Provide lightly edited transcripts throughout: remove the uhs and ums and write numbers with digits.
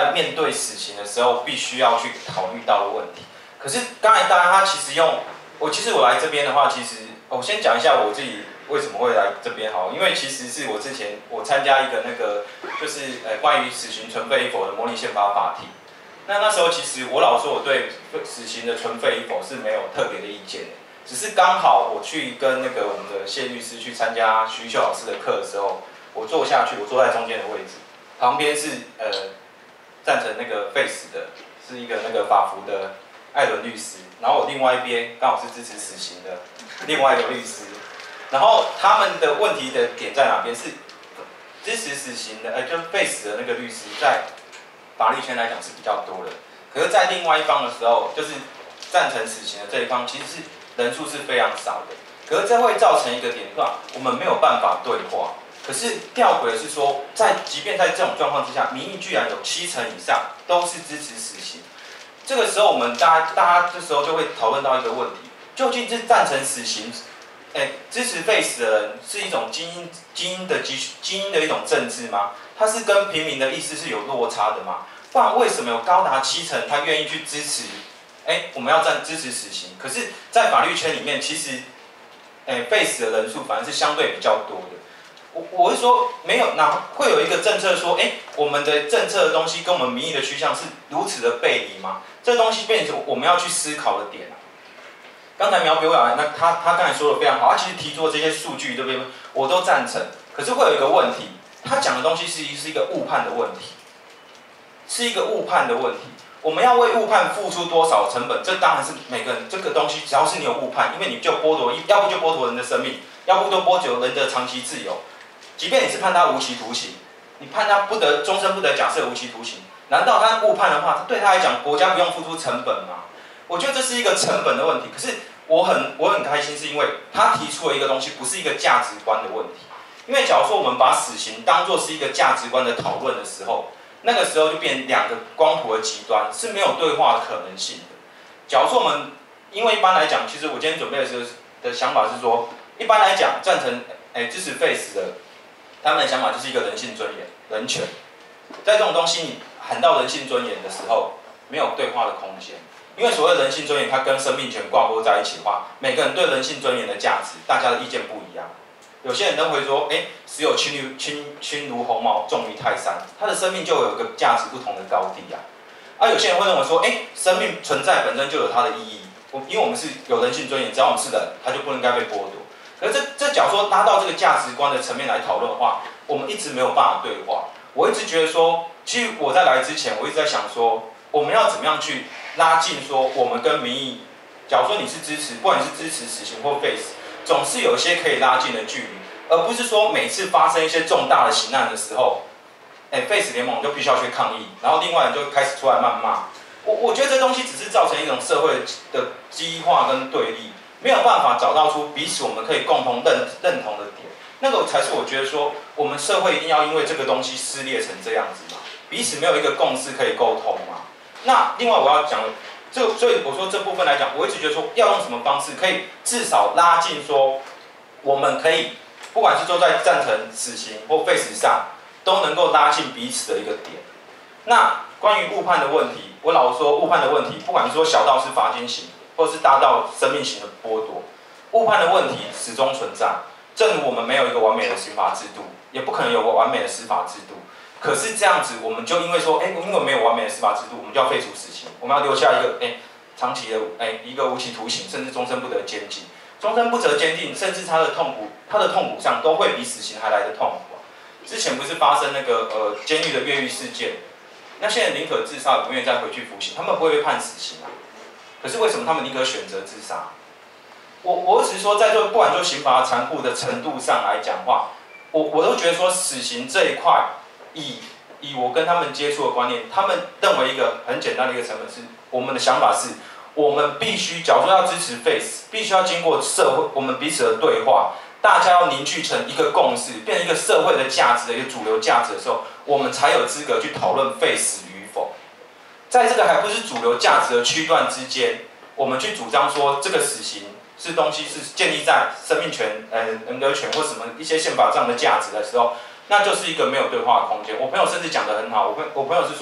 在面对死刑的时候必须要去考虑到的问题。可是刚才大家他其实其实我来这边的话，其实我先讲一下我自己为什么会来这边好，因为其实是我之前参加一个那个就是关于死刑存废与否的模拟宪法法庭。那时候其实我老说我对死刑的存废与否是没有特别的意见的，只是刚好我去跟那个我们的谢律师去参加徐玉秀老师的课的时候，我坐下去，我坐在中间的位置，旁边是赞成那个废死的，是一个那个法服的艾伦律师，然后我另外一边刚好是支持死刑的另外一个律师，然后他们的问题的点在哪边？是支持死刑的，就是废死的那个律师在法律圈来讲是比较多的，可是，在另外一方的时候，就是赞成死刑的这一方，其实是人数是非常少的。可是这会造成一个点的话，我们没有办法对话。可是吊诡的是说，即便在这种状况之下，民意居然有70%以上都是支持死刑。这个时候，我们大家这时候就会讨论到一个问题：究竟是赞成死刑，支持废死的人是一种精英的一种政治吗？它是跟平民的意思是有落差的吗？不然为什么有高达70%他愿意去支持？我们要支持死刑，可是，在法律圈里面，其实，废死的人数反而是相对比较多的。我是说，没有会有一个政策说，我们的政策的东西跟我们民意的趋向是如此的背离吗？这东西变成我们要去思考的点啊。刚才苗博雅他刚才说的非常好，他其实提出的这些数据，对不对？我都赞成。可是会有一个问题，他讲的东西是一个误判的问题，是一个误判的问题。我们要为误判付出多少成本？这当然是每个人这个东西，只要是你有误判，因为你就剥夺，要不就剥夺人的生命，要不就剥夺人的长期自由。即便你是判他无期徒刑，你判他终身不得假设无期徒刑，难道他误判的话，对他来讲，国家不用付出成本吗？我觉得这是一个成本的问题。可是我很开心，是因为他提出了一个东西，不是一个价值观的问题。因为假如说我们把死刑当作是一个价值观的讨论的时候，那个时候就变两个光谱的极端，是没有对话的可能性的。假如说我们，因为一般来讲，其实我今天准备的想法是说，一般来讲赞成支持废死的，他们的想法就是一个人性尊严、人权。在这种东西你喊到人性尊严的时候，没有对话的空间。因为所谓人性尊严，它跟生命权挂钩在一起的话，每个人对人性尊严的价值，大家的意见不一样。有些人认为说，死有轻如鸿毛，重于泰山，他的生命就有一个价值不同的高低啊。有些人会认为说，生命存在本身就有它的意义，因为我们是有人性尊严，只要我们是人，他就不应该被剥夺。可是这假如说拉到这个价值观的层面来讨论的话，我们一直没有办法对话。我一直觉得说，其实我在来之前，我一直在想说，我们要怎么样去拉近说我们跟民意，假如说你是支持，不管你是支持死刑或废死，总是有一些可以拉近的距离，而不是说每次发生一些重大的刑案的时候，废死联盟就必须要去抗议，然后另外人就开始出来谩骂。我觉得这东西只是造成一种社会的激化跟对立，没有办法找到出彼此我们可以共同认同的点。那个才是我觉得说，我们社会一定要因为这个东西撕裂成这样子嘛，彼此没有一个共识可以沟通嘛。那另外我要讲的，所以我说这部分来讲，我一直觉得说要用什么方式可以至少拉近说，我们可以不管是说在赞成死刑或废死上，都能够拉近彼此的一个点。那关于误判的问题，我老说误判的问题，不管是说小到是罚金刑，或是大到生命刑的剥夺，误判的问题始终存在。正如我们没有一个完美的刑罚制度，也不可能有个完美的司法制度。可是这样子，我们就因为说，因为没有完美的司法制度，我们就要废除死刑，我们要留下一个长期的一个无期徒刑，甚至终身不得监禁。终身不得监禁，甚至他的痛苦上都会比死刑还来得痛苦。之前不是发生那个监狱的越狱事件，那些人宁可自杀，也不愿意再回去服刑，他们不会被判死刑啊。可是为什么他们宁可选择自杀？我只是说，在不管说刑罚残酷的程度上来讲话，我都觉得说死刑这一块，以我跟他们接触的观念，他们认为一个很简单的一个成本是，我们的想法是，我们必须，假如说要支持废死，必须要经过社会我们彼此的对话，大家要凝聚成一个共识，变成一个社会的价值的一个主流价值的时候，我们才有资格去讨论废死与否。在这个还不是主流价值的区段之间，我们去主张说这个死刑是东西是建立在生命权、人格权或什么一些宪法上的价值的时候，那就是一个没有对话的空间。我朋友甚至讲得很好，我朋友是说，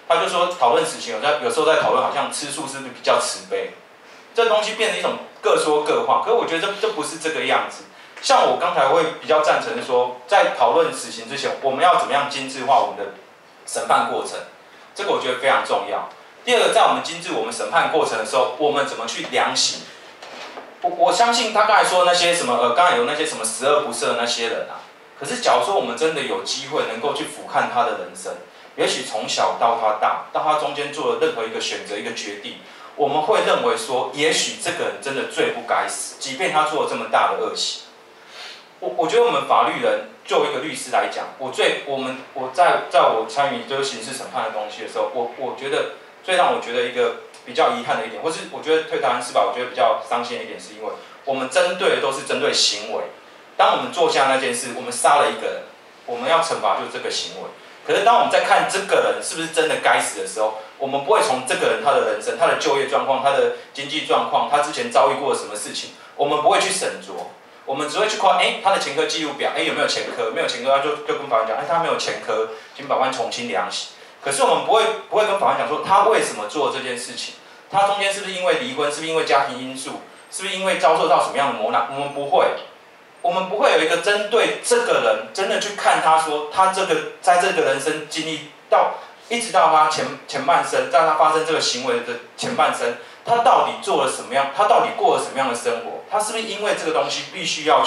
他就说讨论死刑，有时候在讨论好像吃素是不是比较慈悲，这东西变成一种各说各话。可是我觉得这不是这个样子。像我刚才会比较赞成说，在讨论死刑之前，我们要怎么样精致化我们的审判过程，这个我觉得非常重要。第二个，在我们精致我们审判过程的时候，我们怎么去量刑？我相信他刚才说那些什么刚才有那些什么十恶不赦的那些人啊，可是假如说我们真的有机会能够去俯瞰他的人生，也许从小到他大，到他中间做了任何一个选择一个决定，我们会认为说，也许这个人真的罪不该死，即便他做了这么大的恶行。我觉得我们法律人作为一个律师来讲，我在我参与就是刑事审判的东西的时候，我觉得最让我觉得一个比较遗憾的一点，或是我觉得推台湾司法，我觉得比较伤心的一点，是因为我们针对的都是针对行为。当我们做下那件事，我们杀了一个人，我们要惩罚就是这个行为。可是当我们在看这个人是不是真的该死的时候，我们不会从这个人他的人生、他的就业状况、他的经济状况、他之前遭遇过什么事情，我们不会去审酌。我们只会去看，他的前科记录表，有没有前科？没有前科，他就跟法官讲，他没有前科，请法官从轻量刑。可是我们不会跟法官讲说，他为什么做这件事情？他中间是不是因为离婚？是不是因为家庭因素？是不是因为遭受到什么样的磨难？我们不会，我们不会有一个针对这个人，真的去看他说，他在这个人生经历到，一直到他前半生，在他发生这个行为的前半生。他到底做了什么样？他到底过了什么样的生活？他是不是因为这个东西必须要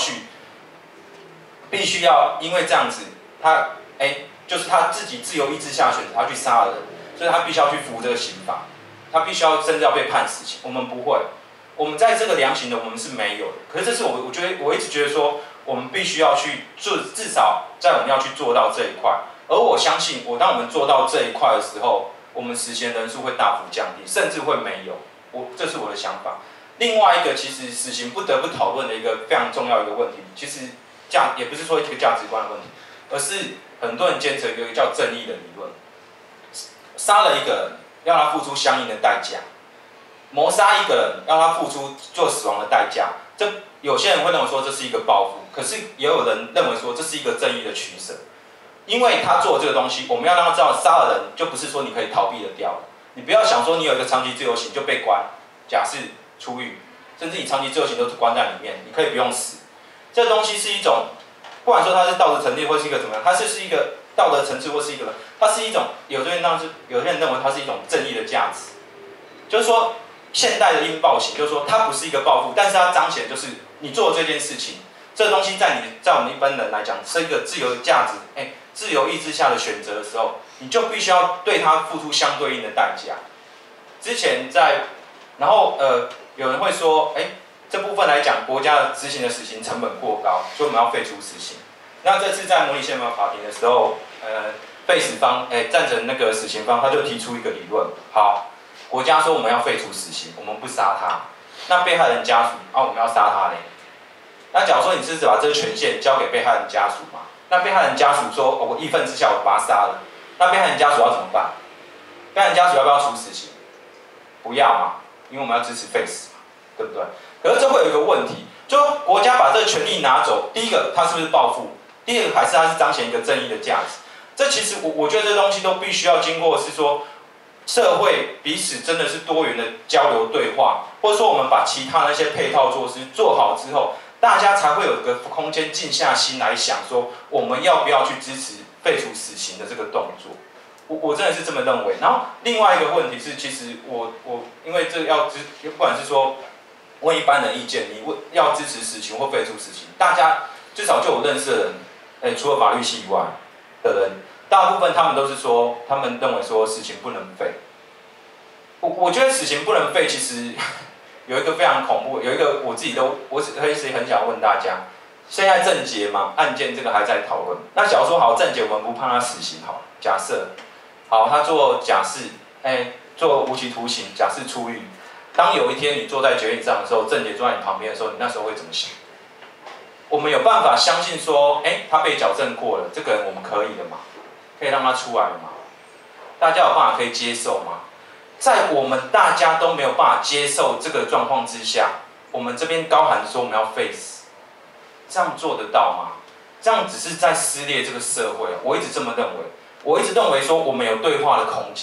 因为这样子，他就是他自己自由意志下选择他去杀人，所以他必须要去服这个刑罚，他必须要甚至要被判死刑。我们不会，我们在这个量刑的我们是没有的。可是这是我觉得我一直觉得说，我们必须要去做，至少在我们要去做到这一块。而我相信，当我们做到这一块的时候，我们实行人数会大幅降低，甚至会没有。这是我的想法。另外一个，其实死刑不得不讨论的一个非常重要的一个问题，其实也不是说一个价值观的问题，而是很多人坚持一个叫正义的理论。杀了一个人，要他付出相应的代价；谋杀一个人，要他付出做死亡的代价。有些人会认为说这是一个报复，可是也有人认为说这是一个正义的取舍，因为他做这个东西，我们要让他知道，杀了人就不是说你可以逃避得掉的。你不要想说你有一个长期自由刑就被关，假释出狱，甚至你长期自由刑都是关在里面，你可以不用死。这东西是一种，不管说它是道德层次或是一个怎么样，它是一个道德层次或是一个，它是一种有些人认为它是一种正义的价值，就是说现代的应报刑，就是说它不是一个报复，但是它彰显就是你做的这件事情，这个东西在我们一般人来讲是一个自由的价值，自由意志下的选择的时候，你就必须要对它付出相对应的代价。之前然后有人会说，这部分来讲，国家执行的死刑成本过高，所以我们要废除死刑。那这次在模拟宪法法庭的时候，废死方赞成那个死刑方，他就提出一个理论，好，国家说我们要废除死刑，我们不杀他，那被害人家属我们要杀他嘞？那假如说你是把这个权限交给被害人家属嘛？那被害人家属说，我义愤之下我把他杀了，那被害人家属要怎么办？被害人家属要不要处死刑？不要嘛，因为我们要支持废死嘛，对不对？可是这会有一个问题，就国家把这个权利拿走，第一个它是不是报复？第二个还是它是彰显一个正义的价值？这其实我觉得这东西都必须要经过是说，社会彼此真的是多元的交流对话，或者说我们把其他那些配套措施做好之后。大家才会有一个空间静下心来想说，我们要不要去支持废除死刑的这个动作？我真的是这么认为。然后另外一个问题是，其实我因为这个不管是说问一般的意见，你要支持死刑或废除死刑，大家至少就我认识的人，除了法律系以外的人，大部分他们都是说，他们认为说死刑不能废。我觉得死刑不能废，其实。有一个非常恐怖，有一个我自己很想问大家，现在郑捷嘛案件这个还在讨论。那假如说好，郑捷我们不判他死刑好，假设好他做假释，做无期徒刑，假释出狱。当有一天你坐在决议上的时候，郑捷坐在你旁边的时候，你那时候会怎么想？我们有办法相信说，他被矫正过了，这个人我们可以的嘛？可以让他出来了嘛？大家有办法可以接受吗？在我们大家都没有办法接受这个状况之下，我们这边高喊说我们要废死，这样做得到吗？这样只是在撕裂这个社会。我一直这么认为，我一直认为说我们有对话的空间。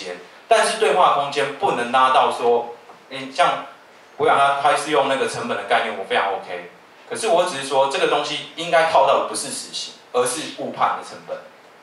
但是对话空间不能拉到说，像我想他是用那个成本的概念，我非常 OK。可是我只是说这个东西应该套到的不是死刑，而是误判的成本。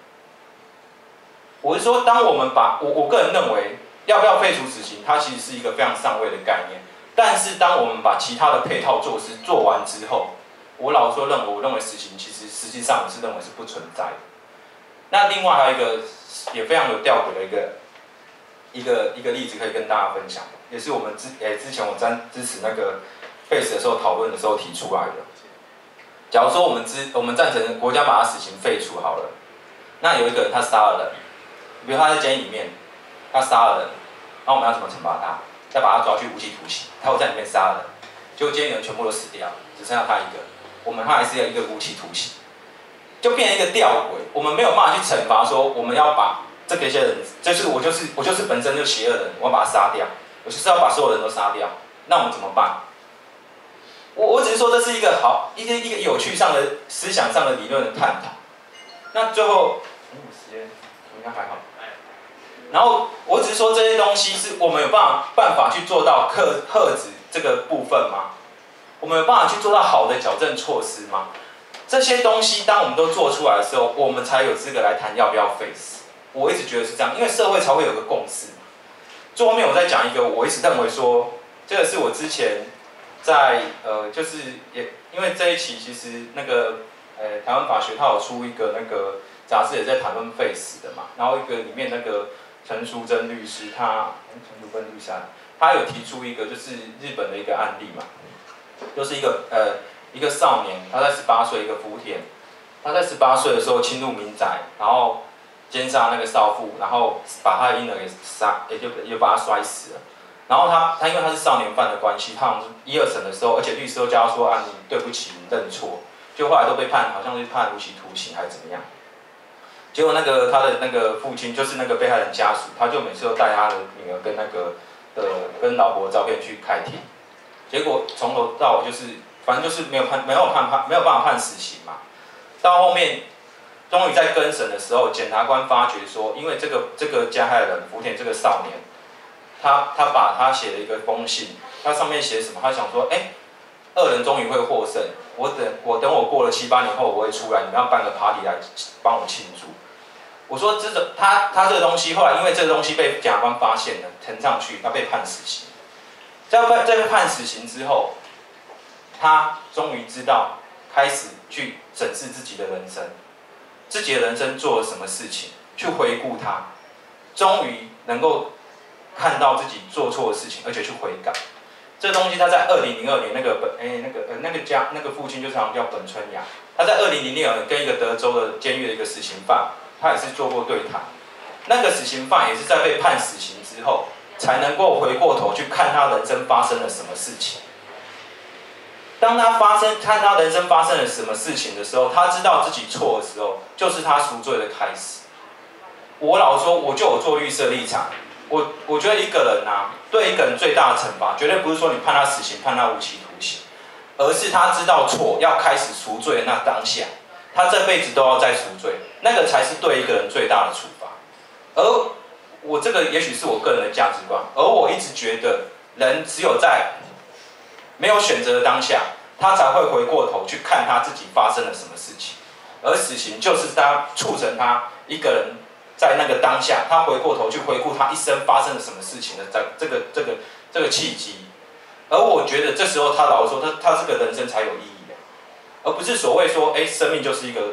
我是说，当我们把我个人认为要不要废除死刑，它其实是一个非常上位的概念。但是当我们把其他的配套措施做完之后，我老实说我认为死刑其实实际上我是认为是不存在的。那另外还有一个也非常有吊诡的一个例子可以跟大家分享，也是我们之前我支持那个 FACE 的时候讨论的时候提出来的。假如说我们赞成国家把他死刑废除好了，那有一个人他杀了人，比如他在监狱里面，他杀了人，那我们要怎么惩罚他？要把他抓去无期徒刑，他会在里面杀了人，结果监狱人全部都死掉，只剩下他一个，他还是要一个无期徒刑，就变成一个吊诡。我们没有办法去惩罚说我们要把这些人，我就是本身就邪恶的人，我要把他杀掉，我就是要把所有人都杀掉，那我们怎么办？我只是说这是一个一个有趣上的思想上的理论的探讨。那最后，时间应该还好。然后我只是说这些东西是我们有办法去做到遏止这个部分吗？我们有办法去做到好的矫正措施吗？这些东西当我们都做出来的时候，我们才有资格来谈要不要废死。我一直觉得是这样，因为社会才会有个共识。最后面我再讲一个，我一直认为说，这个是我之前在就是也因为这一期其实那个台湾法学它有出一个那个杂志也在谈论废死的嘛，然后一个里面那个陈淑贞律师他有提出一个就是日本的一个案例嘛，就是一个少年，他在18岁，一个福田，他在18岁的时候侵入民宅，然后奸杀那个少妇，然后把他的婴儿给也把他摔死了。然后他因为他是少年犯的关系，他好像是1、2审的时候，而且律师都叫他说你对不起，你认错，就后来都被判好像是判无期徒刑还是怎么样。结果他的那个父亲就是那个被害人家属，他就每次都带他的女儿跟老婆的照片去开庭，结果从头到尾就是反正就是没有办法判死刑嘛。到后面终于在更审的时候，检察官发觉说，因为这个加害人福田这个少年，他把他写了一个封信，他上面写什么？他想说，恶人终于会获胜，我等我过了7、8年后我会出来，你们要办个 party 来帮我庆祝。我说他这个东西后来因为这个东西被检察官发现了，呈上去，他被判死刑。在被判死刑之后，他终于知道开始去审视自己的人生，自己的人生做了什么事情，去回顾他，终于能够看到自己做错的事情，而且去悔改。这东西他在2002年那个父亲就是好像叫本春阳，他在2006年跟一个德州的监狱的一个死刑犯，他也是做过对谈。那个死刑犯也是在被判死刑之后，才能够回过头去看他人生发生了什么事情。当他看他人生发生了什么事情的时候，他知道自己错的时候，就是他赎罪的开始。我老说，我就有做律师的立场。我觉得一个人对一个人最大的惩罚，绝对不是说你判他死刑、判他无期徒刑，而是他知道错，要开始赎罪的那当下，他这辈子都要再赎罪，那个才是对一个人最大的处罚。而我这个也许是我个人的价值观，而我一直觉得，人只有在没有选择的当下，他才会回过头去看他自己发生了什么事情，而死刑就是他促成他一个人。在那个当下，他回过头去回顾他一生发生了什么事情的这个契机，而我觉得这时候他老实说，他这个人生才有意义的，而不是所谓说，生命就是一个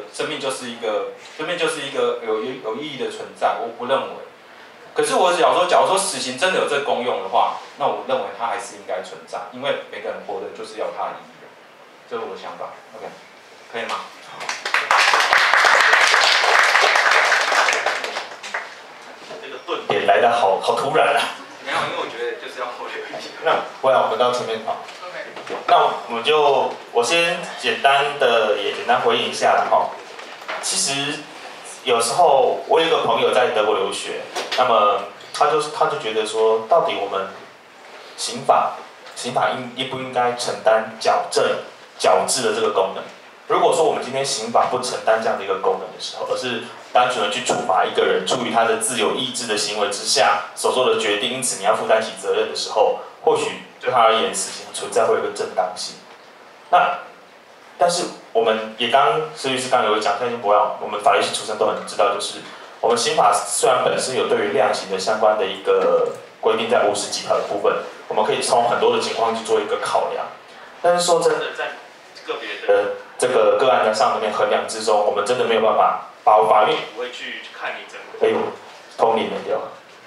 有意义的存在，我不认为。可是我假如说死刑真的有这个功用的话，那我认为它还是应该存在，因为每个人活的就是要有它的意义的，这是我的想法。OK， 可以吗？ 顿点来的好突然啊！ 没有，因为我觉得就是要后留一下。 那不然我们到前面跑。那我先简单回应一下啦哈。其实有时候我有一个朋友在德国留学，那么他就觉得说，到底我们刑法应不应该承担矫治的这个功能？如果说我们今天刑法不承担这样的一个功能的时候，而是单纯的去处罚一个人出于他的自由意志的行为之下所做的决定，因此你要负担起责任的时候，或许对他而言死刑存在会有一个正当性。但是我们也施律师刚有讲，相信不要，我们法律系出身都很知道，就是我们刑法虽然本身有对于量刑的相关的一个规定在50几条的部分，我们可以从很多的情况去做一个考量，但是说真的，在个别的这个个案在上面衡量之中，我们真的没有办法，法院不会去看你整个，哎呦，通灵没掉。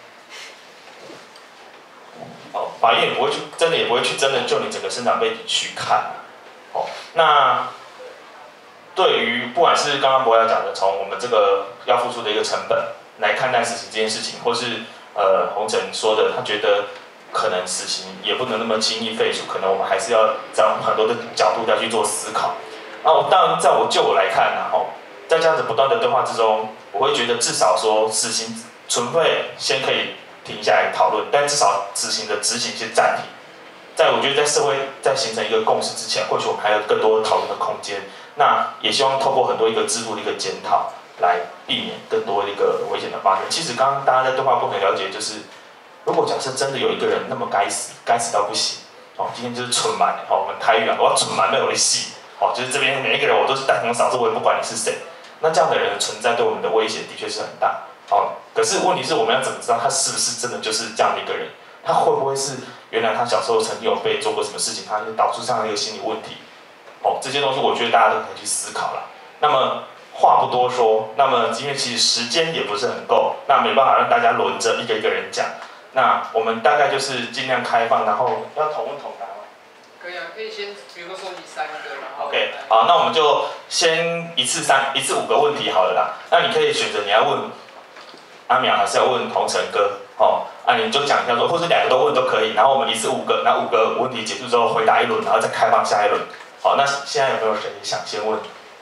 哦，法院也不会去，真的也不会去真的就你整个生长背景去看。哦，那对于不管是刚刚博雅讲的，从我们这个要付出的一个成本来看待死刑这件事情，或是洪晨说的，他觉得可能死刑也不能那么轻易废除，可能我们还是要从很多的角度要去做思考。当然，就我来看呢，在这样子不断的对话之中，我会觉得至少说死刑存废先可以停下来讨论，但至少死刑的执行先暂停。我觉得在社会在形成一个共识之前，或许我们还有更多讨论的空间。那也希望透过很多一个制度的一个检讨，来避免更多一个危险的发生。其实刚刚大家在对话过程了解，就是如果假设真的有一个人那么该死到不行，今天就是存满，我们台语我要存满没有的戏，就是这边每一个人我都是大同小异，我也不管你是谁。那这样的人的存在对我们的威胁的确是很大。可是问题是我们要怎么知道他是不是真的就是这样的一个人？他会不会是原来他小时候曾经有被做过什么事情，他就导致这样的一个心理问题？这些东西我觉得大家都可以去思考啦。那么话不多说，那么因为其实时间也不是很够，那没办法让大家轮着一个一个人讲。那我们大概就是尽量开放，然后要同问同答吗？ 可以啊，可以先比如说收集3个，然后 OK， 好，那我们就先一次5个问题好了啦。那你可以选择你要问阿淼还是要问洪晨哥，你就讲一下说，或是2个都问都可以。然后我们一次5个，那5个问题结束之后回答一轮，然后再开放下一轮。好，那现在有没有谁想先问？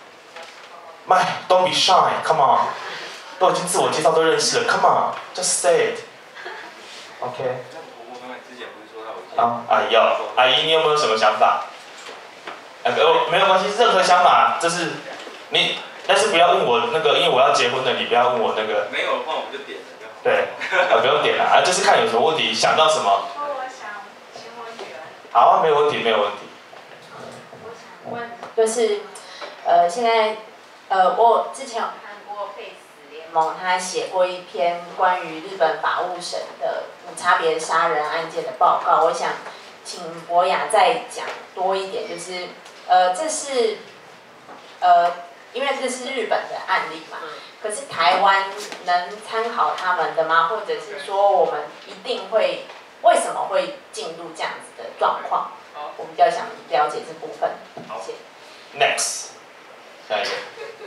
Don't be shy, come on， 都已经自我介绍都认识了 ，come on, just say it。OK。 我妈妈之前不是说到阿姨，你有没有什么想法？没有关系，任何想法，就是你，但是不要问我那个，因为我要结婚了，你不要问我那个。 没有的话，我就点了。 对，不用点了，就是看有什么问题，想到什么。 我想请我女儿。 好，没有问题，没有问题。 我想问，就是现在我之前有看过废死联盟，他写过一篇关于日本法务省的无差别杀人案件的报告，我想请博雅再讲多一点，就是这是因为这是日本的案例嘛，可是台湾能参考他们的吗？或者是说我们一定会为什么会进入这样子的状况？我比较想了解这部分。谢谢。 Next， 下一个。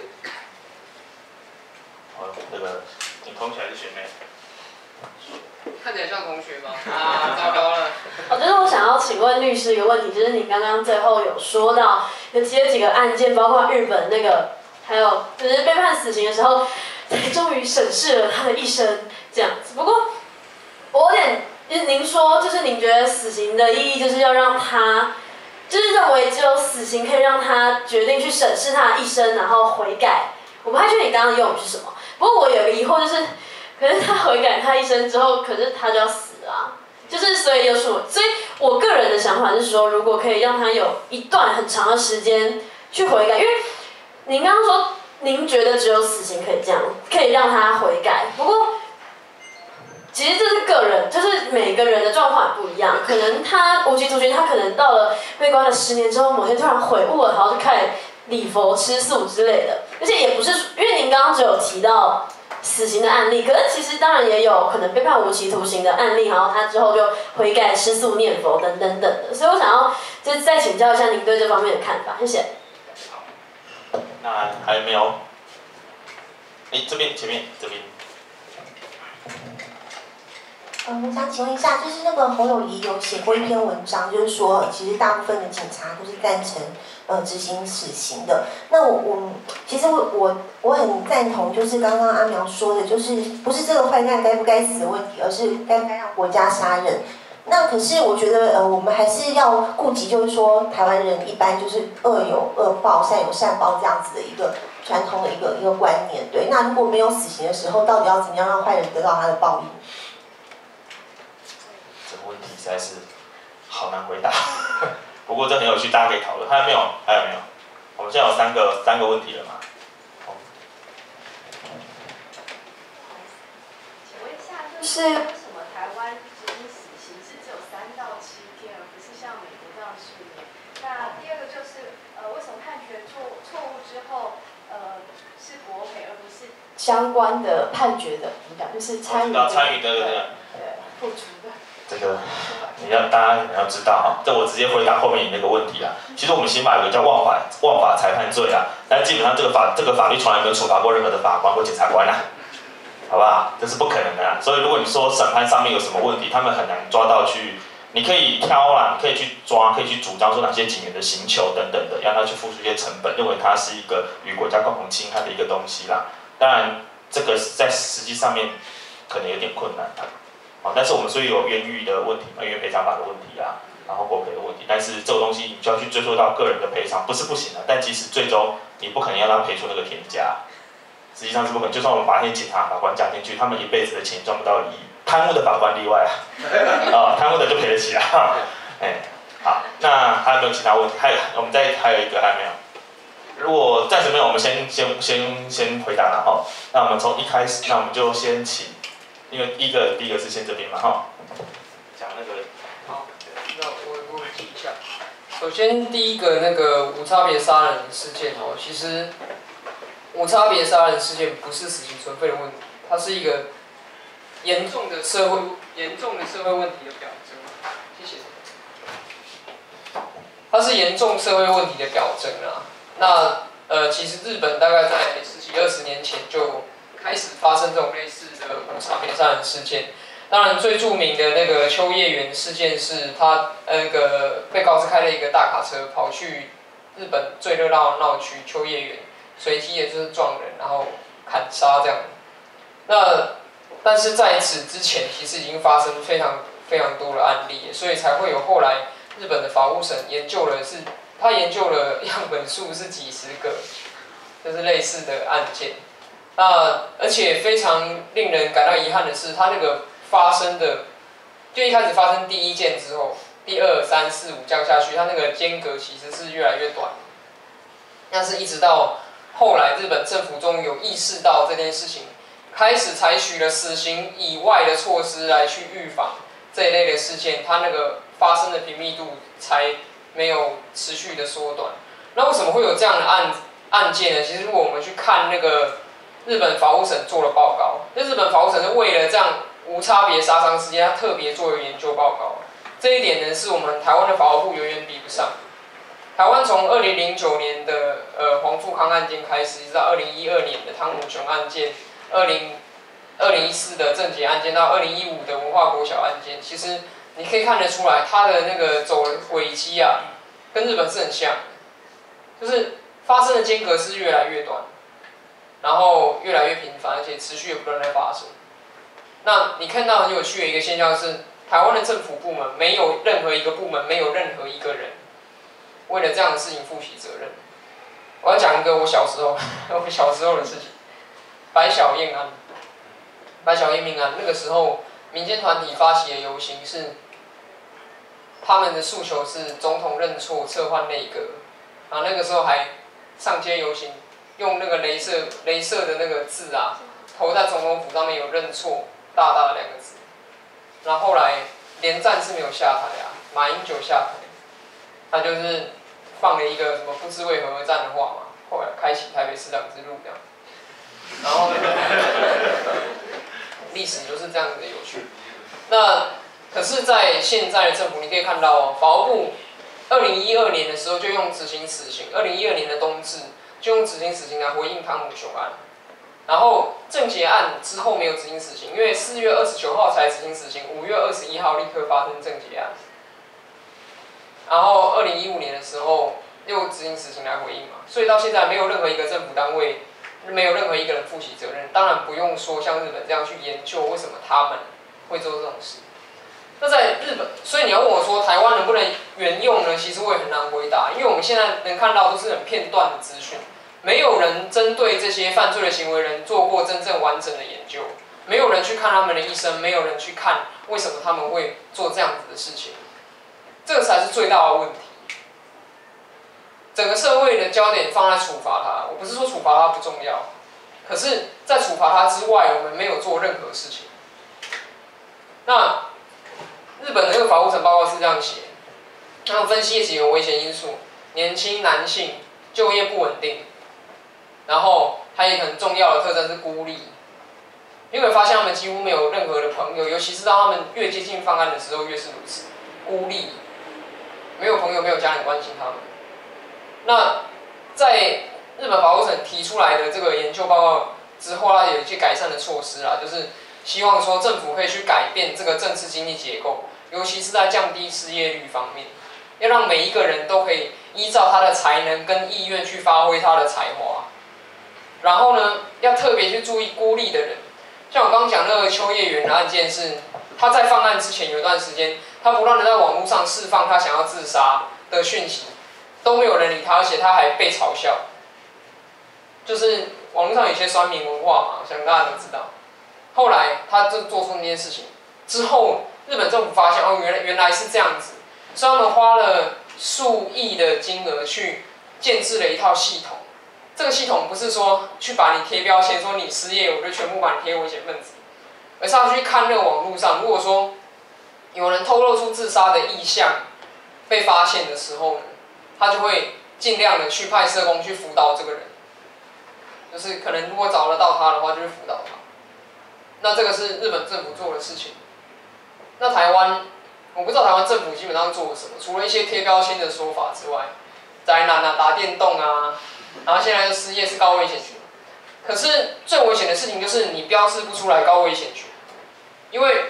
那个你同学还是学妹？ 看起来像同学吗？糟糕了。 就是我想要请问律师一个问题，就是你刚刚最后有说到，有提了几个案件，包括日本那个，还有就是被判死刑的时候，才终于审视了他的一生这样子。不过我有点，就是您说，就是您觉得死刑的意义就是要让他，就是认为只有死刑可以让他决定去审视他的一生，然后悔改。我不太确定你刚刚的用语是什么。不过我有个疑惑就是，可是他悔改他一生之后，可是他就要死了啊。就是所以有什么？所以我个人的想法是说，如果可以让他有一段很长的时间去悔改，因为您刚刚说您觉得只有死刑可以这样，可以让他悔改。不过其实这是个人，就是每个人的状况也不一样。可能他无期徒刑，他可能到了被关了10年之后，某天突然悔悟了，然后就开始礼佛吃素之类的。而且也不是因为您刚刚只有提到死刑的案例，可是其实当然也有可能被判无期徒刑的案例，然后他之后就悔改吃素念佛等等等的。所以我想要就是再请教一下您对这方面的看法，谢谢。 好，那还有没有？这边前面这边。 我想请问一下，就是那个侯友宜有写过一篇文章，就是说其实大部分的警察都是赞成执行死刑的。那其实我很赞同，就是刚刚阿苗说的，就是不是这个坏蛋该不该死的问题，而是该不该让国家杀人。 那可是我觉得我们还是要顾及，就是说台湾人一般就是恶有恶报，善有善报这样子的一个传统的一个观念。对，那如果没有死刑的时候，到底要怎么样让坏人得到他的报应？ 这个问题实在是好难回答。不过这很有趣，大家可以讨论。还有没有？还有没有？我们现在有三个问题了嘛？ 请问一下，就是为什么台湾执行死刑是只有3到7天，而不是像美国这样10年？那第二个就是，为什么判决错误之后，是国赔而不是相关的判决的？怎么讲？就是参与的付出的。 这个大家要知道哈，这我直接回答后面你那个问题啦。其实我们刑法有个叫枉法裁判罪啊，但基本上这个法律从来没有处罚过任何的法官或检察官啦，好不好？这是不可能的啦。所以如果你说审判上面有什么问题，他们很难抓到去。你可以挑啦，你可以去抓，可以去主张说哪些警员的刑求等等的，让他去付出一些成本，认为它是一个与国家共同侵害的一个东西啦。当然，这个在实际上面可能有点困难啦。但是我们所以有冤狱的问题嘛，冤狱赔偿法的问题啊，然后国赔的问题，但是这个东西你就要去追溯到个人的赔偿，不是不行的，但其实最终你不可能要他赔出那个天价，实际上是不可能。就算我们把那些检察法官加进去，他们一辈子的钱赚不到1亿，贪污的法官例外啊，贪污的就赔得起啊。好，那还有没有其他问题？我们还有一个还没有。如果暂时没有，我们先回答了哈。那我们从一开始，那我们就先请。因为第一个是先这边嘛哈，讲那个。 好，那我提一下。首先第一个那个无差别杀人事件哦，其实无差别杀人事件不是死刑存废的问题，它是一个严重的社会问题的表征。谢谢。它是严重社会问题的表征啊。那其实日本大概在10几20年前就开始发生这种类似的无差别杀人事件。当然，最著名的那个秋叶原事件是他那个被告是开了一个大卡车跑去日本最热闹的闹区秋叶原，随机也就是撞人，然后砍杀这样。但是在此之前，其实已经发生非常非常多的案例，所以才会有后来日本的法务省研究了样本数是几十个，就是类似的案件。而且非常令人感到遗憾的是，它那个发生的，就一开始发生第1件之后，第2、3、4、5这样下去，它那个间隔其实是越来越短。但是一直到后来，日本政府终于有意识到这件事情，开始采取了死刑以外的措施来去预防这一类的事件，它那个发生的频密度才没有持续的缩短。那为什么会有这样的案件呢？其实如果我们去看那个日本法务省做了报告，那日本法务省是为了这样无差别杀伤事件，他特别做了研究报告。这一点呢，是我们台湾的法务部远远比不上。台湾从2009年的黄富康案件开始，一直到2012年的汤姆熊案件，2014的郑捷案件，到2015的文化国小案件，其实你可以看得出来，它的那个走的轨迹啊，跟日本是很像的，就是发生的间隔是越来越短。然后越来越频繁，而且持续的不断在发生。那你看到很有趣的一个现象是，台湾的政府部门没有任何一个部门，没有任何一个人为了这样的事情负起责任。我要讲一个我小时候的事情，白小燕命案。那个时候民间团体发起的游行是，他们的诉求是总统认错，撤换内阁。啊，那个时候还上街游行。用那个镭射的那个字啊，投在总统府上面有认错，大大的2个字。然后后来连战是没有下台啊，马英九下台，他就是放了一个什么不知为何而战的话嘛，后来开启台北市长之路这样。然后历史就是这样子的有趣。那可是，在现在的政府，你可以看到法务部2012年的时候就用执行死刑，2012年的冬至。就用执行死刑来回应汤姆熊案，然后郑捷案之后没有执行死刑，因为4月29号才执行死刑，5月21号立刻发生郑捷案，然后2015年的时候又执行死刑来回应嘛，所以到现在没有任何一个政府单位，没有任何一个人负起责任，当然不用说像日本这样去研究为什么他们会做这种事。那在日本，所以你要问我说台湾能不能援用呢？其实我也很难回答，因为我们现在能看到都是很片段的资讯，没有人针对这些犯罪的行为人做过真正完整的研究，没有人去看他们的医生，没有人去看为什么他们会做这样子的事情，这个才是最大的问题。整个社会的焦点放在处罚他，我不是说处罚他不重要，可是，在处罚他之外，我们没有做任何事情。那日本的那个法务省报告是这样写，他们分析几个危险因素：年轻男性、就业不稳定，然后还有一个很重要的特征是孤立。你会发现他们几乎没有任何的朋友，尤其是当他们越接近犯案的时候，越是如此。孤立，没有朋友，没有家人关心他们。那在日本法务省提出来的这个研究报告之后，它有一些改善的措施啦，就是希望说政府可以去改变这个政治经济结构，尤其是在降低失业率方面，要让每一个人都可以依照他的才能跟意愿去发挥他的才华。然后呢，要特别去注意孤立的人，像我刚刚讲那个秋叶原的案件是，他在犯案之前有一段时间，他不断的在网络上释放他想要自杀的讯息，都没有人理他，而且他还被嘲笑。就是网络上有一些酸民文化嘛，相信大家都知道。后来他就做出那件事情之后，日本政府发现哦，原来是这样子，所以他们花了数亿的金额去建制了一套系统。这个系统不是说去把你贴标签，说你失业我就全部把你贴危险分子，而是要去看那个网络上，如果说有人透露出自杀的意向被发现的时候呢，他就会尽量的去派社工去辅导这个人。就是可能如果找得到他的话，就去辅导他。那这个是日本政府做的事情。那台湾，我不知道台湾政府基本上做了什么，除了一些贴标签的说法之外，宅男啊、打电动啊，然后现在就失业是高危险群。可是最危险的事情就是你标示不出来高危险群，因为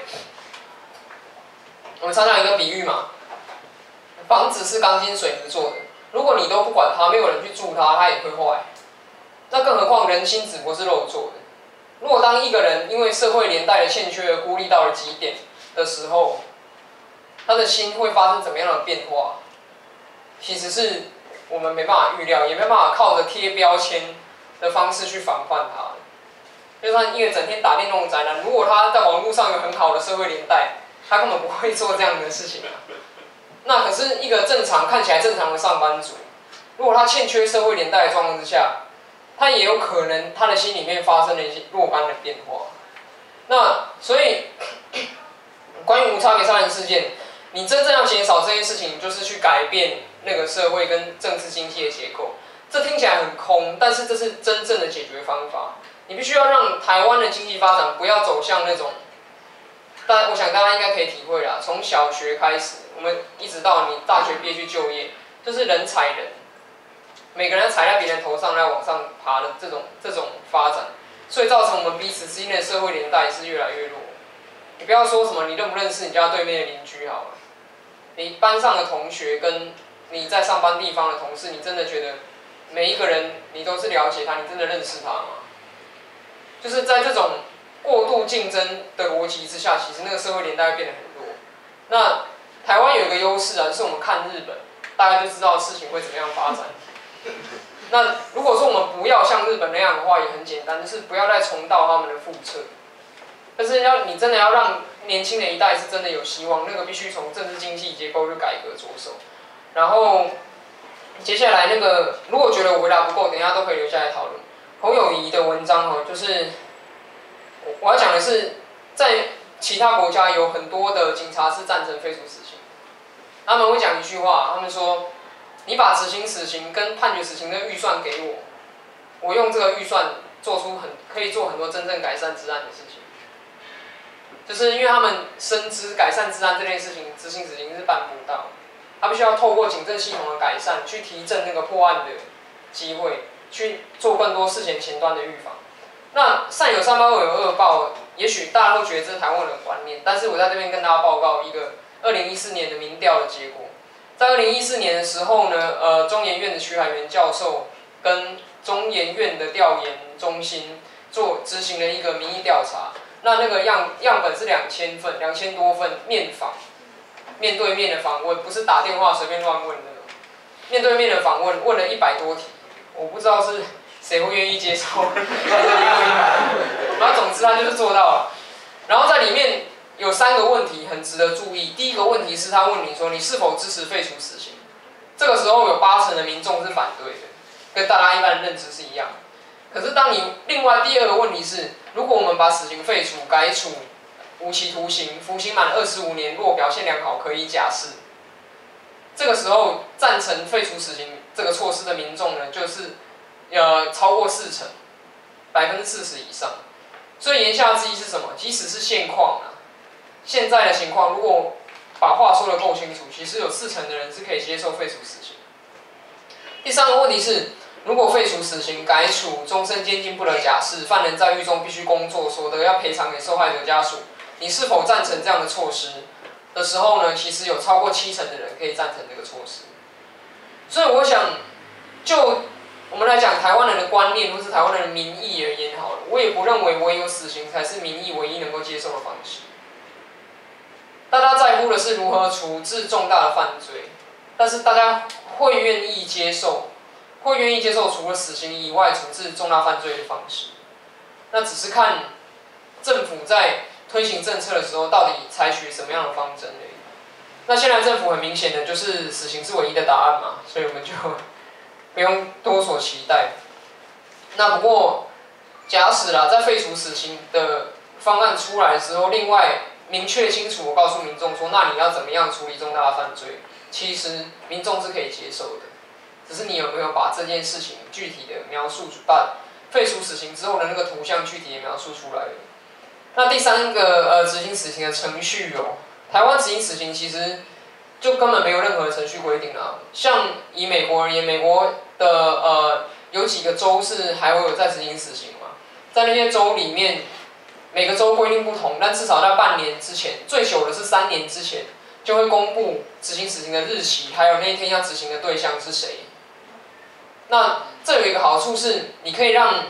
我们常常有一个比喻嘛，房子是钢筋水泥做的，如果你都不管它，没有人去住它，它也会坏。那更何况人心只不过是肉做的。如果当一个人因为社会连带的欠缺而孤立到了极点的时候，他的心会发生怎么样的变化？其实是我们没办法预料，也没办法靠着贴标签的方式去防范他。就算一个整天打电动的宅男，如果他在网络上有很好的社会连带，他根本不会做这样的事情啊。那可是一个正常看起来正常的上班族，如果他欠缺社会连带的状况之下，他也有可能他的心里面发生了一些若干的变化。那所以关于无差别杀人事件，你真正要减少这件事情，就是去改变那个社会跟政治经济的结构。这听起来很空，但是这是真正的解决方法。你必须要让台湾的经济发展不要走向那种，我想大家应该可以体会啦，从小学开始，我们一直到你大学毕业去就业，就是人踩人。每个人踩在别人头上来往上爬的这种发展，所以造成我们彼此之间的社会连带是越来越弱。你不要说什么你认不认识你家对面的邻居好了，你班上的同学跟你在上班地方的同事，你真的觉得每一个人你都是了解他，你真的认识他吗？就是在这种过度竞争的逻辑之下，其实那个社会连带会变得很弱。那台湾有一个优势啊，就是我们看日本，大家就知道事情会怎么样发展。那如果说我们不要像日本那样的话，也很简单，就是不要再重蹈他们的覆辙。但是你真的要让年轻的一代是真的有希望，那个必须从政治经济结构的改革着手。然后接下来那个，如果觉得我回答不够，等一下都可以留下来讨论。侯友宜的文章哦，就是我要讲的是，在其他国家有很多的警察是赞成废除死刑，他们会讲一句话，他们说，你把执行死刑跟判决死刑的预算给我，我用这个预算可以做很多真正改善治安的事情。就是因为他们深知改善治安这件事情，执行死刑是办不到，他必须要透过警政系统的改善，去提振那个破案的机会，去做更多事前前端的预防。那善有善报，恶有恶报，也许大家都觉得这是台湾人的观念，但是我在这边跟大家报告一个2014年的民调的结果。在2014年的时候呢，中研院的徐海源教授跟中研院的调研中心执行了一个民意调查。那个样本是2000多份面访， 面对面的访问，不是打电话随便乱问的，面对面的访问问了100多题，我不知道是谁会愿意接受。然后总之他就是做到了。然后在里面有3个问题很值得注意。第一个问题是他问你说你是否支持废除死刑？这个时候有80%的民众是反对的，跟大家一般的认知是一样的。可是当你另外第2个问题是，如果我们把死刑废除，改处无期徒刑，服刑满25年，若表现良好可以假释。这个时候赞成废除死刑这个措施的民众呢，就是超过40%，40%以上。所以言下之意是什么？即使是现况啊，现在的情况，如果把话说得够清楚，其实有40%的人是可以接受废除死刑。第3个问题是，如果废除死刑，改处终身监禁不得假释，犯人在狱中必须工作，所得要赔偿给受害者家属，你是否赞成这样的措施的时候呢？其实有超过70%的人可以赞成这个措施。所以我想，就我们来讲台湾人的观念或是台湾人的民意而言好了，我也不认为唯有死刑才是民意唯一能够接受的方式。大家在乎的是如何处置重大的犯罪，但是大家会愿意接受除了死刑以外处置重大犯罪的方式。那只是看政府在推行政策的时候到底采取什么样的方针而已。那现在政府很明显的就是死刑是唯一的答案嘛，所以我们就不用多所期待。那不过，假使啦，在废除死刑的方案出来的时候，另外明确清楚，我告诉民众说，那你要怎么样处理重大的犯罪？其实民众是可以接受的，只是你有没有把这件事情具体的描述，把废除死刑之后的那个图像具体的描述出来。那第3个执行死刑的程序台湾执行死刑其实就根本没有任何的程序规定啦。像以美国而言，美国的有几个州是还会有在执行死刑嘛，在那些州里面，每个州规定不同，但至少在半年之前，最久的是3年之前，就会公布执行死刑的日期，还有那一天要执行的对象是谁。那这有一个好处是，你可以让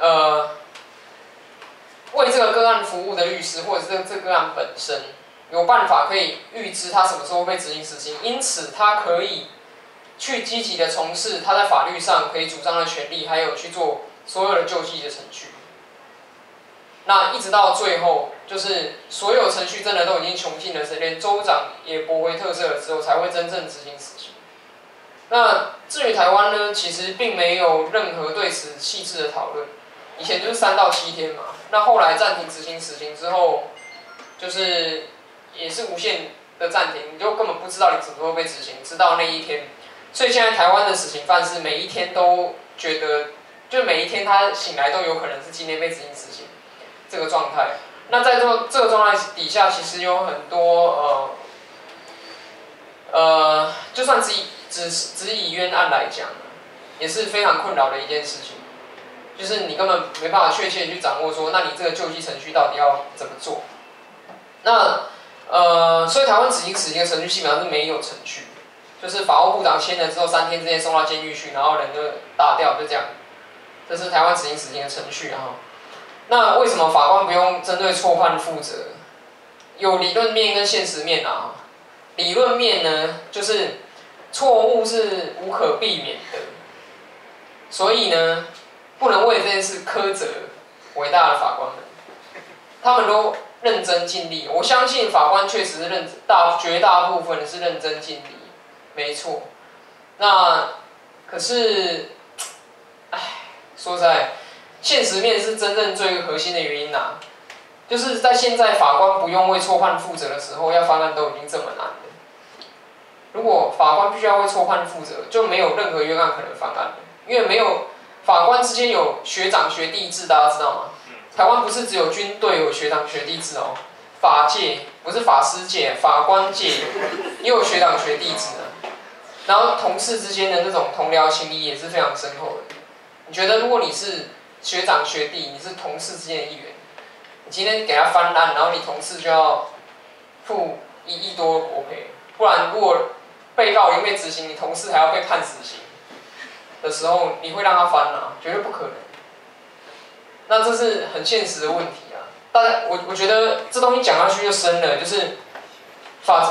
为这个个案服务的律师，或者是这个案本身，有办法可以预知他什么时候会被执行死刑，因此他可以去积极的从事他在法律上可以主张的权利，还有去做所有的救济的程序。那一直到最后，就是所有程序真的都已经穷尽了，连州长也驳回特赦了之后，才会真正执行死刑。那至于台湾呢，其实并没有任何对此细致的讨论。以前就是3到7天嘛，那后来暂停执行死刑之后，就是也是无限的暂停，你就根本不知道你什么时候被执行，直到那一天。所以现在台湾的死刑犯是每一天都觉得，就每一天他醒来都有可能是今天被执行死刑这个状态。那在这个状态底下，其实有很多就算只以冤案来讲，也是非常困扰的一件事情。就是你根本没办法确切去掌握说，那你这个救济程序到底要怎么做？那所以台湾执行死刑的程序基本上是没有程序，就是法务部长签了之后3天之内送到监狱去，然后人就打掉，就这样。这是台湾执行死刑的程序啊。那为什么法官不用针对错判负责？有理论面跟现实面啊。理论面呢，就是错误是无可避免的，所以呢，不能为这件事苛责伟大的法官们，他们都认真尽力。我相信法官确实是绝大部分是认真尽力，没错。那可是，说实在，现实面是真正最核心的原因啊，就是在现在法官不用为错判负责的时候，要翻案都已经这么难了。如果法官必须要为错判负责，就没有任何冤案可能翻案了，因为没有法官之间有学长学弟制，大家知道吗？台湾不是只有军队有学长学弟制哦，法界不是法师界，法官界也有学长学弟制的。然后同事之间的那种同僚情谊也是非常深厚的。你觉得如果你是学长学弟，你是同事之间的一员，你今天给他翻案，然后你同事就要付1亿多国赔，不然如果被告已经被执行，你同事还要被判死刑的时候，你会让他翻吗？绝对不可能。那这是很现实的问题啊。大家，我觉得这东西讲下去就深了，就是法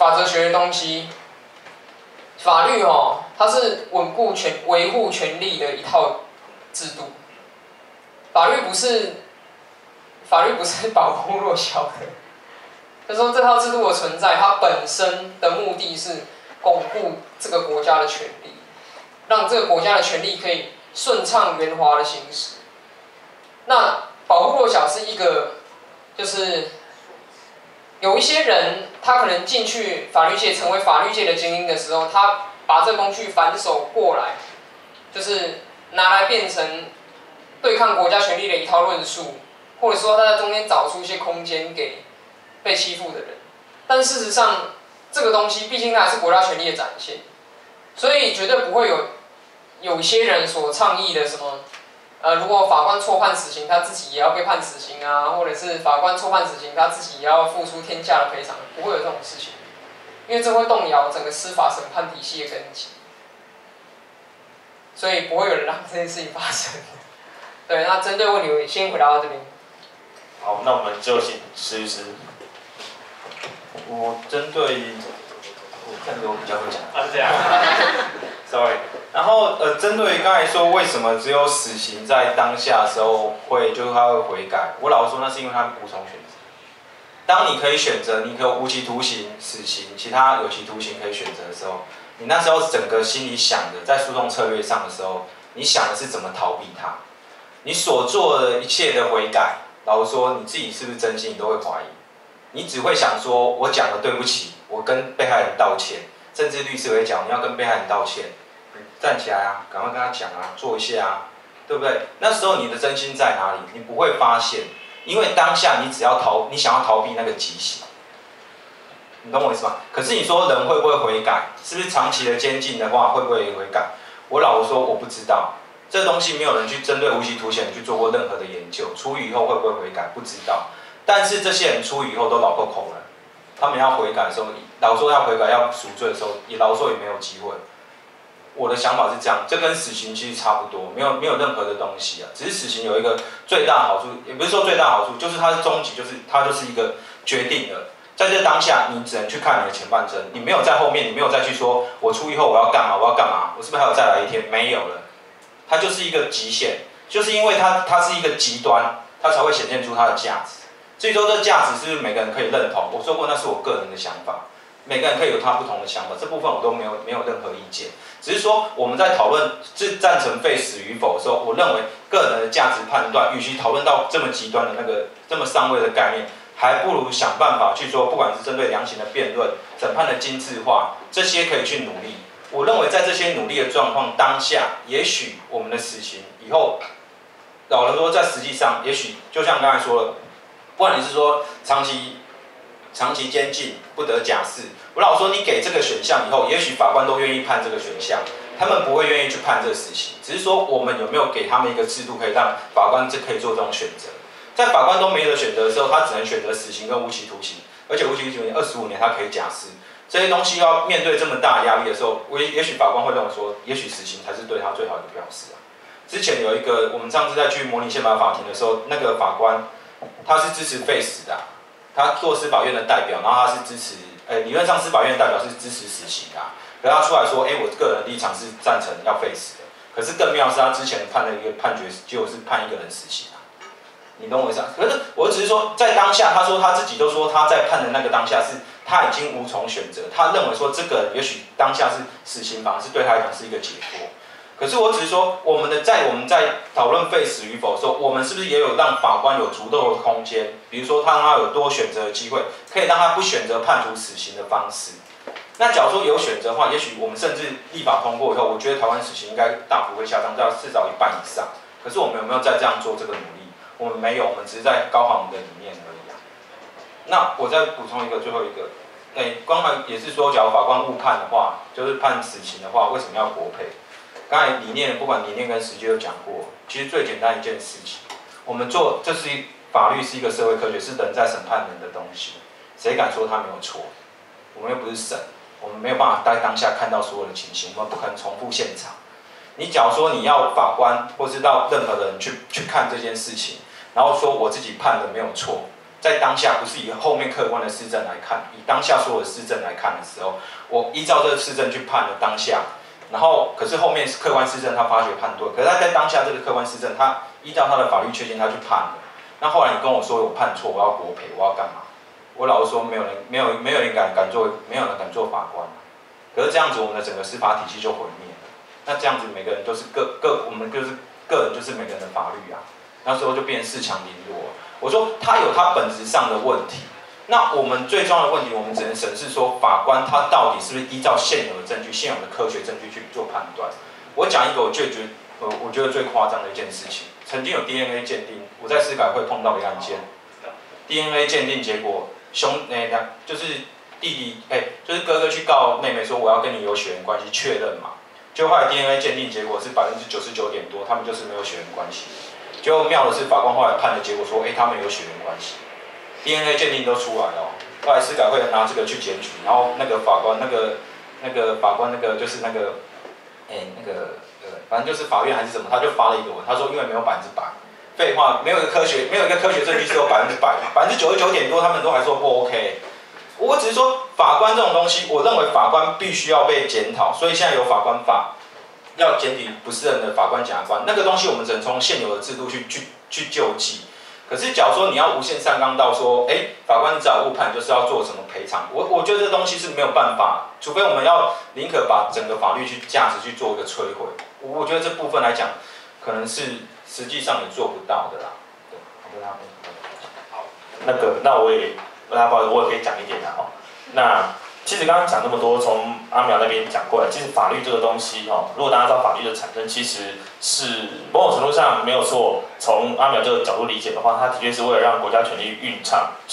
法则学的东西，法律它是维护权利的一套制度。法律不是保护弱小的，就是说这套制度的存在，它本身的目的是巩固这个国家的权利，让这个国家的权利可以顺畅圆滑的行使。那保护弱小是一个，就是有一些人，他可能进去法律界，成为法律界的精英的时候，他把这个工具反手过来，就是拿来变成对抗国家权力的一套论述，或者说他在中间找出一些空间给被欺负的人。但事实上，这个东西毕竟它还是国家权力的展现，所以绝对不会有一些人所倡议的什么。如果法官错判死刑，他自己也要被判死刑啊，或者是法官错判死刑，他自己也要付出天价的赔偿，不会有这种事情，因为这会动摇整个司法审判体系的根基，所以不会有人让这件事情发生。对，那针对问题，先回答到这边。 好，那我们就请施律师。 我针对，我看着我比较会讲。 是这样。 Sorry。然后针对刚才说为什么只有死刑在当下的时候就是他会悔改，我老实说那是因为他无从选择。当你可以选择，你可以有无期徒刑、死刑，其他有期徒刑可以选择的时候，你那时候整个心里想的，在诉讼策略上的时候，你想的是怎么逃避它。你所做的一切的悔改，老实说你自己是不是真心，你都会怀疑。你只会想说，我讲了对不起，我跟被害人道歉，甚至律师会讲你要跟被害人道歉。站起来啊，赶快跟他讲啊，做一下啊，对不对？那时候你的真心在哪里？你不会发现，因为当下你想要逃避那个极刑，你懂我意思吗？可是你说人会不会悔改？是不是长期的监禁的话会不会悔改？我老实说我不知道，这东西没有人去针对无期徒刑去做过任何的研究，出狱以后会不会悔改不知道。但是这些人出狱以后都老破口了，他们要悔改的时候，老说要悔改要赎罪的时候，老说也没有机会。我的想法是这样，这跟死刑其实差不多，没有任何的东西啊。只是死刑有一个最大的好处，也不是说最大的好处，就是它是终极，它就是一个决定了。在这当下，你只能去看你的前半生，你没有在后面，你没有再去说，我出狱后我要干嘛，我要干嘛，我是不是还有再来一天？没有了，它就是一个极限，就是因为它是一个极端，它才会显现出它的价值。至于说这价值是不是每个人可以认同，我说过那是我个人的想法。每个人可以有他不同的想法，这部分我都没有任何意见。只是说我们在讨论是赞成废死与否的时候，我认为个人的价值判断，与其讨论到这么极端的那个这么上位的概念，还不如想办法去说，不管是针对量刑的辩论、审判的精致化，这些可以去努力。我认为在这些努力的状况当下，也许我们的死刑以后，老人说在实际上，也许就像刚才说了，不管你是说长期监禁不得假释，我老说你给这个选项以后，也许法官都愿意判这个选项，他们不会愿意去判这个死刑。只是说我们有没有给他们一个制度，可以让法官可以做这种选择。在法官都没得选择的时候，他只能选择死刑跟无期徒刑，而且无期徒刑25年他可以假释。这些东西要面对这么大的压力的时候，也许法官会认为说，也许死刑才是对他最好的表示啊。之前有一个，我们上次在去模拟宪法法庭的时候，那个法官他是支持废死的他做司法院的代表，然后他是支持，理论上司法院的代表是支持死刑的可是他出来说，我个人的立场是赞成要废死的。可是更妙的是，他之前判了一个判决，结果是判一个人死刑你懂我意思可是我只是说，在当下，他说他自己都说他在判的那个当下是，他已经无从选择，他认为说这个也许当下是死刑反而是对他来讲是一个解脱。可是我只是说，我们在讨论废死与否的时候，我们是不是也有让法官有足够的空间？比如说，他让他有多选择的机会，可以让他不选择判处死刑的方式。那假如说有选择的话，也许我们甚至立法通过以后，我觉得台湾死刑应该大幅会下降到至少1半以上。可是我们有没有在这样做这个努力？我们没有，我们只是在高喊我们的理念而已那我再补充一个，最后一个，刚才也是说，假如法官误判的话，就是判死刑的话，为什么要国赔？刚才理念，不管理念跟实际都讲过，其实最简单一件事情，我们做，法律是一个社会科学，是人在审判人的东西，谁敢说他没有错？我们又不是神，我们没有办法在当下看到所有的情形，我们不可能重复现场。你假如说你要法官或是到任何人去看这件事情，然后说我自己判的没有错， 在当下不是以后面客观的事证来看，以当下所有的事证来看的时候，我依照这个事证去判了当下，然后可是后面客观事证他发觉判对，可是他在当下这个客观事证，他依照他的法律确信他去判了。那后来你跟我说我判错，我要国赔，我要干嘛？我老实说，没有人敢做法官。可是这样子，我们的整个司法体系就毁灭了。那这样子，每个人都是我们就是个人，就是每个人的法律啊。那时候就变成恃强凌弱。我说他有他本质上的问题。那我们最重要的问题，我们只能审视说，法官他到底是不是依照现有的证据、现有的科学证据去做判断。我讲一个我觉得最夸张的一件事情，曾经有 DNA 鉴定，我在司改会碰到的案件 ，DNA 鉴定结果就是弟弟就是哥哥去告妹妹说我要跟你有血缘关系，确认嘛，就后来 DNA 鉴定结果是99%多，他们就是没有血缘关系。结果妙的是，法官后来判的结果说，他们有血缘关系 ，DNA 鉴定都出来了。后来司改会拿这个去检举，然后那个法官就是反正就是法院还是什么，他就发了一个文，他说因为没有100%，废话，没有一个科学证据是有100%嘛，99%多他们都还说不 OK。我只是说法官这种东西，我认为法官必须要被检讨，所以现在有法官法，要检举不是人的法官、检察官，那个东西我们只能从现有的制度去救济。可是假如说你要无限上纲到说，法官只要误判就是要做什么赔偿，我觉得这东西是没有办法，除非我们要宁可把整个法律价值去做一个摧毁。我觉得这部分来讲，可能是实际上也做不到的啦。对， 好，那我也可以讲一点啦哈。那其实刚刚讲那么多，从阿苗那边讲过来，其实法律这个东西如果大家知道法律的产生，其实是某种程度上没有错。从阿苗这个角度理解的话，它的确是为了让国家权力顺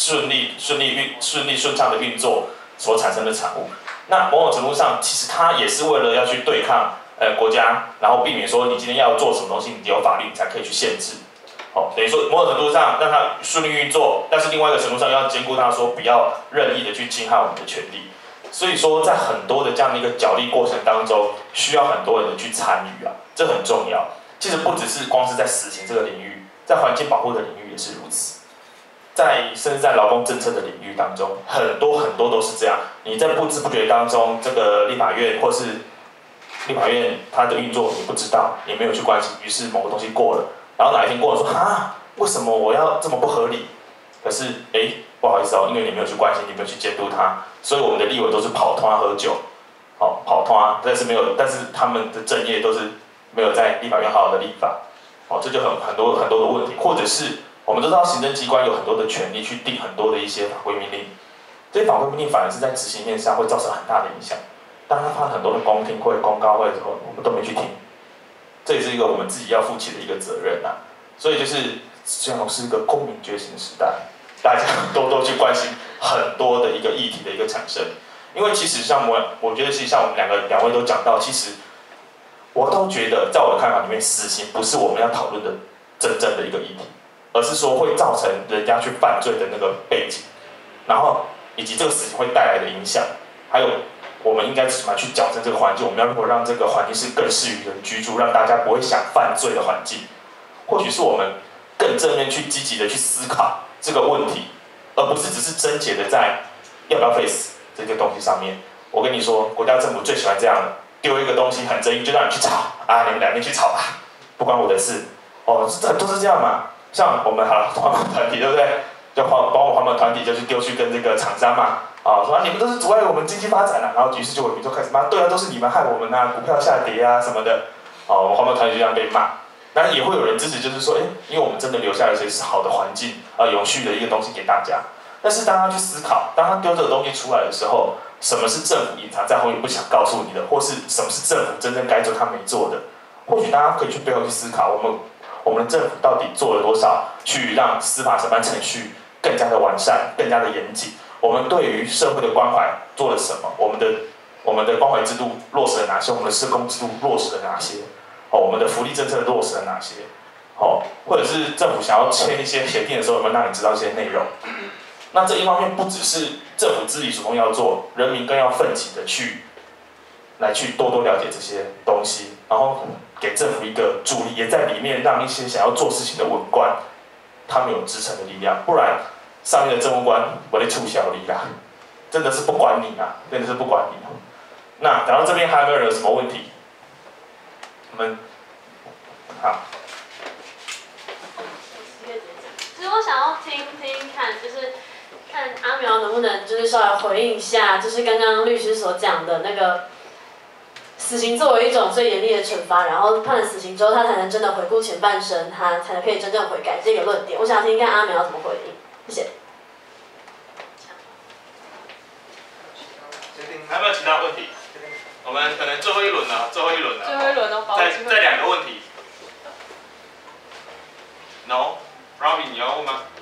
畅的运作所产生的产物。那某种程度上，其实它也是为了要去对抗国家，然后避免说你今天要做什么东西，你有法律你才可以去限制。等于说某种程度上让它顺利运作，但是另外一个程度上要兼顾它说不要任意的去侵害我们的权利。所以说，在很多的这样的一个角力过程当中，需要很多人的去参与啊，这很重要。其实不只是光是在死刑这个领域，在环境保护的领域也是如此，甚至在劳工政策的领域当中，很多都是这样。你在不知不觉当中，这个立法院或是立法院它的运作你不知道，也没有去关心，于是某个东西过了，然后哪一天过了说为什么我要这么不合理？可是不好意思因为你没有去关心，你没有去监督它，所以我们的立委都是跑通喝酒，跑通但是他们的正业都是没有在立法院好好的立法，这就很多的问题，或者是我们都知道行政机关有很多的权利去定很多的一些法规命令，这些法规命令反而是在执行面上会造成很大的影响。当他发很多的公听会、公告会的时候，我们都没去听，这也是一个我们自己要负起的一个责任啊。所以就是这样是一个公民觉醒的时代，大家多去关心很多的一个议题的一个产生。因为其实像我觉得其实像我们两位都讲到，其实我都觉得在我的看法里面，死刑不是我们要讨论的真正的一个议题，而是说会造成人家去犯罪的那个背景，然后以及这个死刑会带来的影响，还有我们应该怎么去矫正这个环境，我们要如何让这个环境是更适于人居住，让大家不会想犯罪的环境。或许是我们更正面去积极的去思考这个问题，而不是只是症结的在要不要废死这个东西上面。我跟你说，国家政府最喜欢这样的，丢一个东西很争议就让你去吵你们两边去吵吧，不关我的事。都是这样嘛。像我们环保团体对不对？就帮我环保团体就是丢去跟这个厂商嘛，说你们都是阻碍我们经济发展然后于是就有民众开始骂，对都是你们害我们股票下跌什么的，我环保团体就这样被骂。当然也会有人支持，就是说，因为我们真的留下了一些是好的环境永续的一个东西给大家。但是当他去思考，当他丢这个东西出来的时候，什么是政府隐藏在后面不想告诉你的，或是什么是政府真正该做他没做的？或许大家可以去背后去思考，我们的政府到底做了多少，去让司法审判程序更加的完善、更加的严谨？我们对于社会的关怀做了什么？我们的关怀制度落实了哪些？我们的社工制度落实了哪些？我们的福利政策落实了哪些？或者是政府想要签一些协定的时候，有没有让你知道这些内容？那这一方面不只是政府自己主动要做，人民更要奋起的去多了解这些东西，然后给政府一个助力，也在里面让一些想要做事情的文官，他们有支撑的力量。不然上面的政务官我在处小离啦，真的是不管你啦，真的是不管你。那讲到这边还有没有人有什么问题？我们好。 其实我想要听听看，就是看阿苗能不能就是稍微回应一下，就是刚刚律师所讲的那个死刑作为一种最严厉的惩罚，然后判了死刑之后，他才能真的回顾前半生，他才可以真正悔改这个论点。我想听听看阿苗怎么回应，谢谢。 还有没有其他问题？我们可能最后一轮了，最后一轮了。 最后一轮哦， 再2个问题。No，Robin 你要问吗？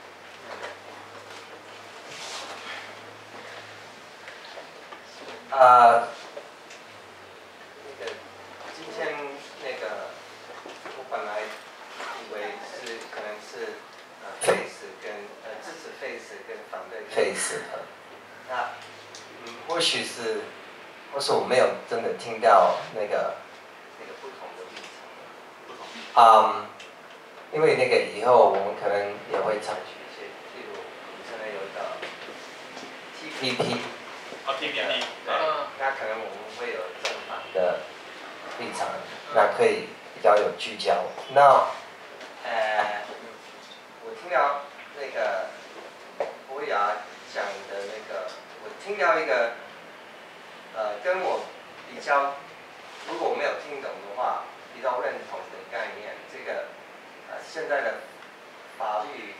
今天我本来以为可能是face 跟支持 face 跟反对 face 那或许是我没有真的听到那个不同的立场。因为以后我们可能也会采取一些，例如现在有一个 TPP。 TPP。 那可能我们会有正反的立场，那可以比较有聚焦。那我听到博雅讲的我听到一个跟我比较，如果没有听懂的话，比较认同的概念。现在的法律，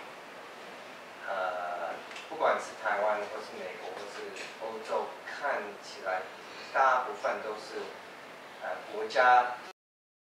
不管是台湾或是美国或是欧洲，看起来大部分都是国家